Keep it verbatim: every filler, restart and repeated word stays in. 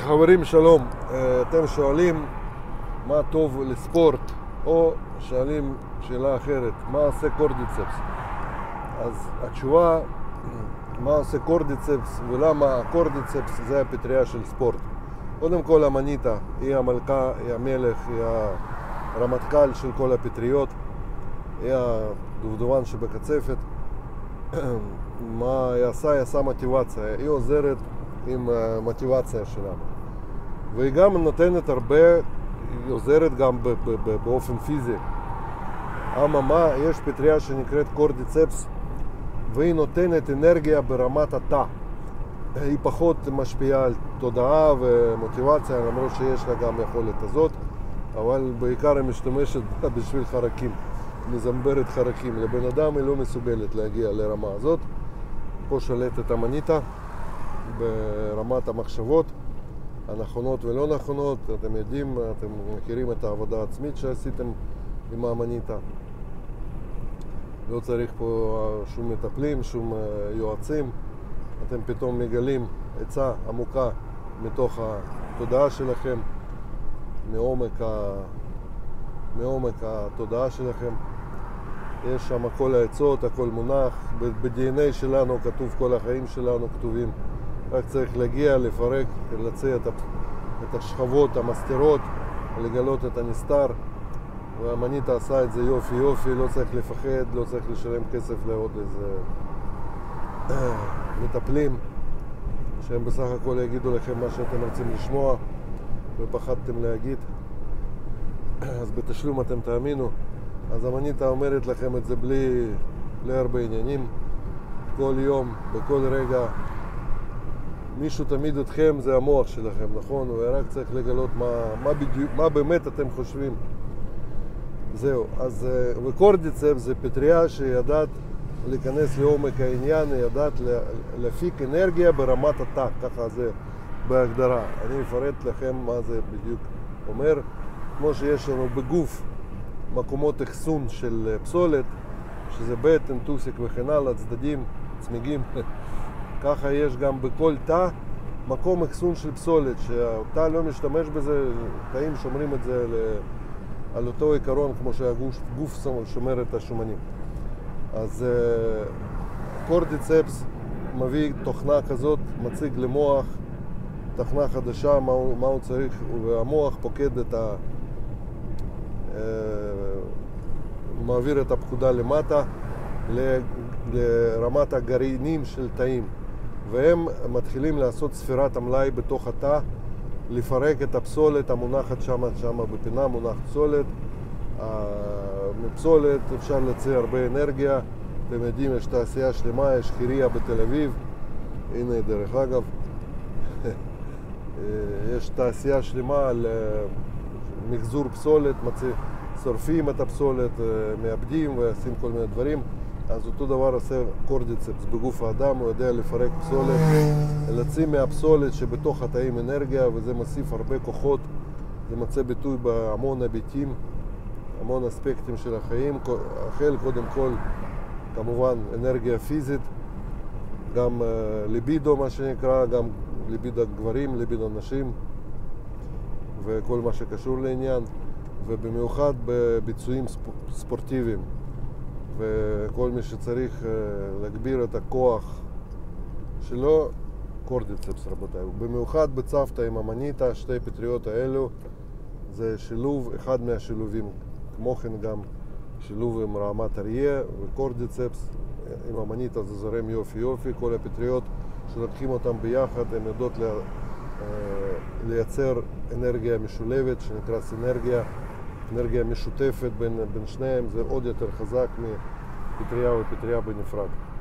חברים שלום, אתם שואלים מה טוב לספורט, או שואלים שאלה אחרת, מה עושה קורדיצפס? אז התשובה, מה עושה קורדיצפס ולמה הקורדיצפס זה הפטריה של ספורט. קודם כל המניטה היא המלכה, היא המלך, היא הרמטכ"ל של כל הפטריות, היא הדובדבן שבקצפת. מה היא עושה? היא עושה מוטיבציה, היא עוזרת עם המוטיבציה שלנו, והיא גם נותנת הרבה, היא עוזרת גם באופן פיזי. אממה, יש פטריה שנקראת קורדיצפס והיא נותנת אנרגיה ברמת התא. היא פחות משפיעה על תודעה ומוטיבציה, למרות שיש לה גם יכולת הזאת, אבל בעיקר היא משתמשת בשביל חרקים, מזמברת חרקים. לבן אדם היא לא מסוגלת להגיע לרמה הזאת. פה שולטת המניטה ברמת המחשבות הנכונות ולא נכונות. אתם יודעים, אתם מכירים את העבודה העצמית שעשיתם עם המניטה. לא צריך פה שום מטפלים, שום יועצים. אתם פתאום מגלים עצה עמוקה מתוך התודעה שלכם, מעומק, ה... מעומק התודעה שלכם. יש שם כל העצות, הכל מונח, ב-די אן איי שלנו כתוב, כל החיים שלנו כתובים. רק צריך להגיע, לפרק, לצאת את השכבות, המסתרות, לגלות את הנסתר. והמניטה עשה את זה יופי יופי, לא צריך לפחד, לא צריך לשלם כסף לעוד איזה מטפלים שהם בסך הכל יגידו לכם מה שאתם רוצים לשמוע ופחדתם להגיד, אז בתשלום אתם תאמינו. אז המניטה אומרת לכם את זה בלי, בלי הרבה עניינים, כל יום, בכל רגע. מישהו תמיד אתכם, זה המוח שלכם, נכון? ורק צריך לגלות מה, מה, בדיוק, מה באמת אתם חושבים. זהו. אז וקורדיצפס זה פטריה שידעת להיכנס לעומק העניין, ידעת להפיק אנרגיה ברמת התא, ככה זה בהגדרה. אני אפרט לכם מה זה בדיוק אומר. כמו שיש לנו בגוף מקומות אחסון של פסולת, שזה בטן, טוסיק וכן הלאה, צדדים, צמיגים, ככה יש גם בכל תא מקום אחסון של פסולת, שהתא לא משתמש בזה, תאים שומרים את זה על אותו עיקרון כמו שהגוף שומר את השומנים. אז קורדיצפס מביא תוכנה כזאת, מציג למוח תוכנה חדשה, מה הוא, מה הוא צריך, והמוח פוקד את ה... מעביר את הפקודה למטה לרמת הגרעינים של תאים, והם מתחילים לעשות ספירת המלאי בתוך התא, לפרק את הפסולת המונחת שם, שם בפינה מונח פסולת. מפסולת אפשר להוציא הרבה אנרגיה. אתם יודעים, יש תעשייה שלמה, יש חירייה בתל אביב, הנה דרך אגב יש תעשייה שלמה על מחזור פסולת, שורפים את הפסולת, מאבדים ועושים כל מיני דברים. אז אותו דבר עושה קורדיצפס בגוף האדם, הוא יודע לפרק פסולת, להוציא מהפסולת שבתוך התאים אנרגיה, וזה מוסיף הרבה כוחות. זה מוצא ביטוי בהמון היבטים, המון אספקטים של החיים, החל קודם כל כמובן אנרגיה פיזית, גם ליבידו מה שנקרא, גם ליבידו גברים, ליבידו נשים וכל מה שקשור לעניין, ובמיוחד בביצועים ספורטיביים, וכל מי שצריך להגביר את הכוח שלו, קורדיצפס רבותיי. במיוחד בצוותא עם המניטה, שתי פטריות האלו זה שילוב, אחד מהשילובים. כמו כן גם שילוב עם רעמת אריה וקורדיצפס עם המניטה, זה זורם יופי יופי. כל הפטריות שלוקחים אותם ביחד הן יודעות לייצר אנרגיה משולבת שנקרא סינרגיה, אנרגיה משותפת בין, בין שניהם. זה עוד יותר חזק מפטריה ופטריה בנפרד.